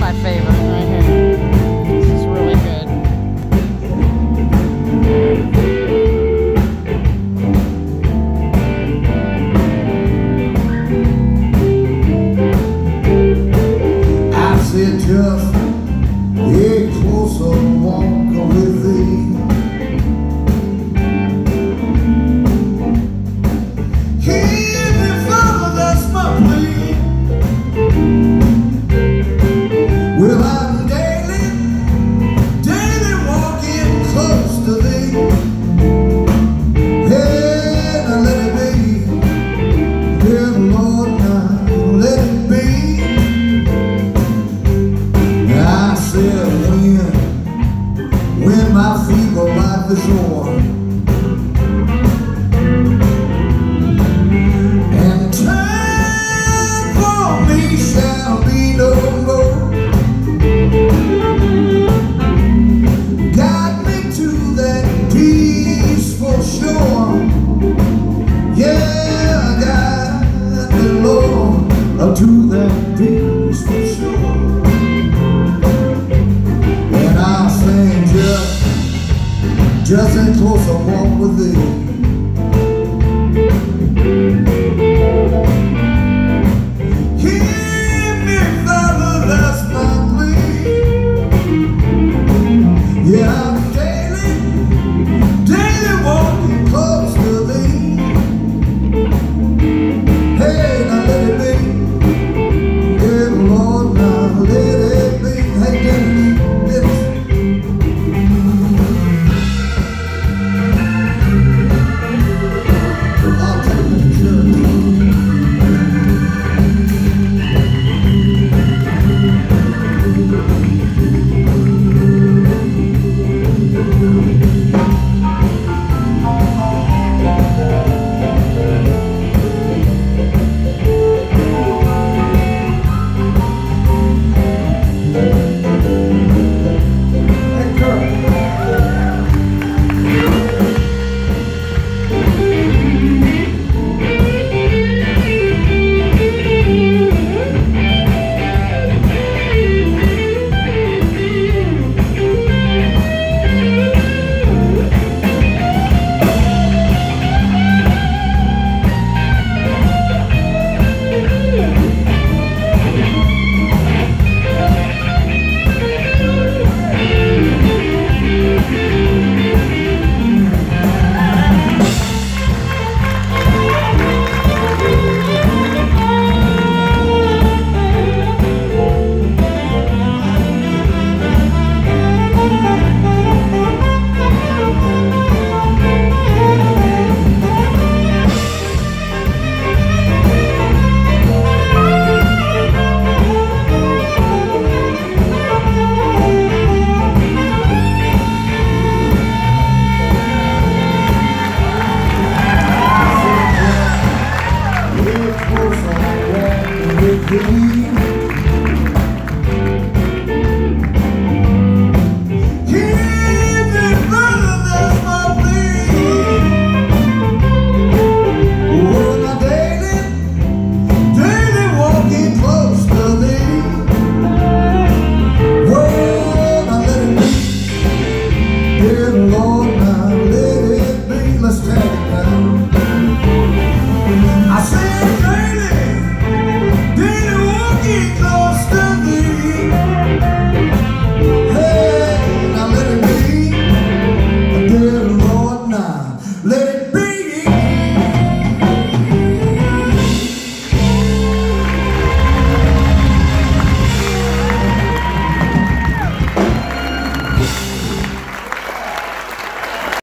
my favorite right here. This is really good. I said just a closer walk with thee. Hear me, Father, that's my plea. Well, I'm daily walking close to thee. Hey, now let it be. Dear Lord, now let it be. I said when my feeble life is o'er, and time for me shall be no more. Guide me to that peaceful shore. Yeah, guide me, Lord, to that peaceful shore. And I'll sing just a closer walk with thee.